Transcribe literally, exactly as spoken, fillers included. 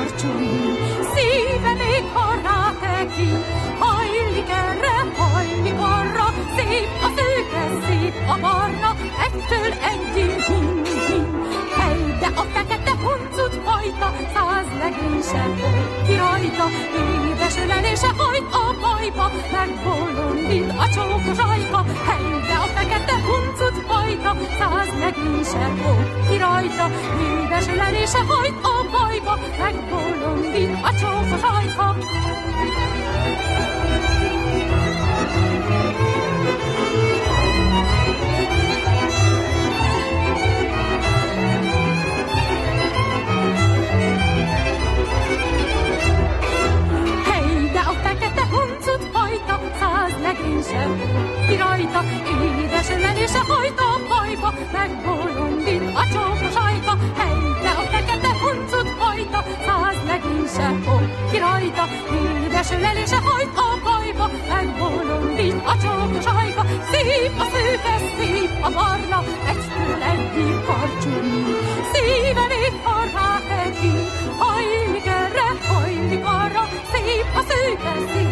karcsúny. Szíve még ha rátekint, hajlik erre, hajlik arra, szép a szőke, szép a barna, ettől egyik hin-hin. Hely, de a fekete huncut fajta, száz legény sem volt ki rajta, édes ölelése hajt a bajba, megbolondít a csókos ajka. Hely, de a fekete huncut fajta, száz legény sem volt ki rajta, édes ölelése hajt a bajba, megbolondít a csókos ajka. Legény sem volt ki rajta, édes ölelése hajt a bajba, megbolondít a csókos ajka. Hely, de a fekete huncut fajta, száz legény sem volt ki rajta, édes ölelése hajt a bajba, megbolondít a csókos ajka. Szép a szőke, szép a barna, egytől egyik karcsúny. Szíve még ha rátekint, hajlik erre, hajlik arra, szép a szőke, szép